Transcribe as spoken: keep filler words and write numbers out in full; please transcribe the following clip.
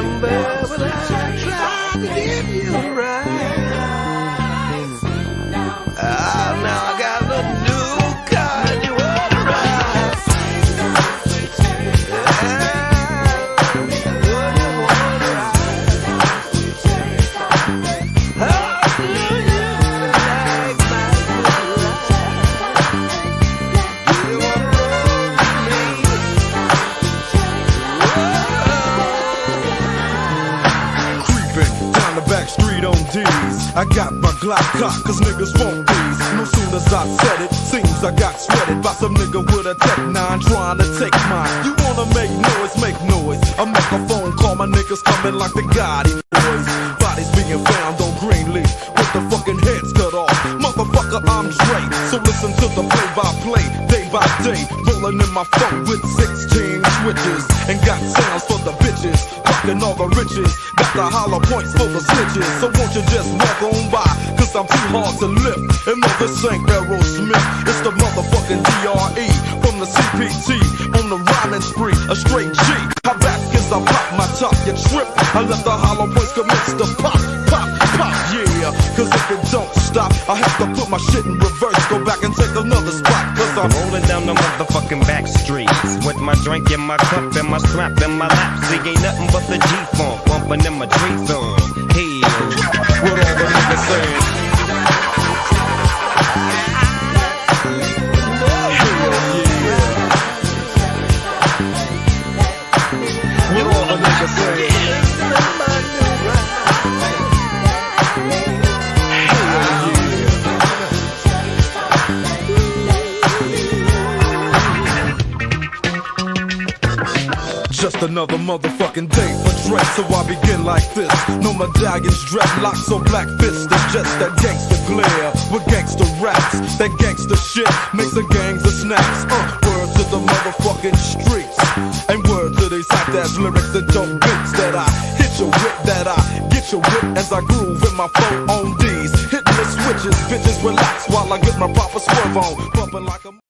remember when I tried to get you right. Ah, now I got a new car and you wanna ride. How do you like my ride? You wanna roll with me? Creeping down the back street on D's. I got my Glock cocked, cause niggas won't these. No soon as I said it, seems I got sweated by some nigga with a tech nine trying to take mine. You wanna make noise, make noise. I make a phone call, my niggas coming like the Gotti boys. Bodies being found on Greenleaf with the fucking heads cut off. Motherfucker, I'm Dre, so listen to the play-by-play, day by day. Rolling in my phone with sixteen switches and got sounds for the bitches, rocking all the riches. Got the hollow points for the snitches, so won't you just walk on by, cause I'm too hard to lift. And no, this ain't Aerosmith, it's the motherfucking D R E from the C P T on the rhyming spree, a straight G. How back as I pop my top, you trip. I let the hollow points commence to pop, pop, pop, yeah. Cause if it don't stop, I have to put my shit in reverse, go back and take another spot. Cause I'm rolling down the motherfucking back streets with my drink in my cup and my strap in my lap. See, ain't nothing but the G-funk bumping in my tree song. Hey, what all the niggas saying? Just another motherfucking day for Dre, so I begin like this. No medallions, dreadlocks, or black fists. It's just that gangster glare with gangster raps. That gangster shit makes the gangs of snaps. Uh, word to the motherfucking streets, and word to these hot-ass lyrics and dope beats. That I hit your whip, that I get your whip as I groove in my phone on D's. Hitting the switches, bitches relax while I get my proper swerve on. Bumping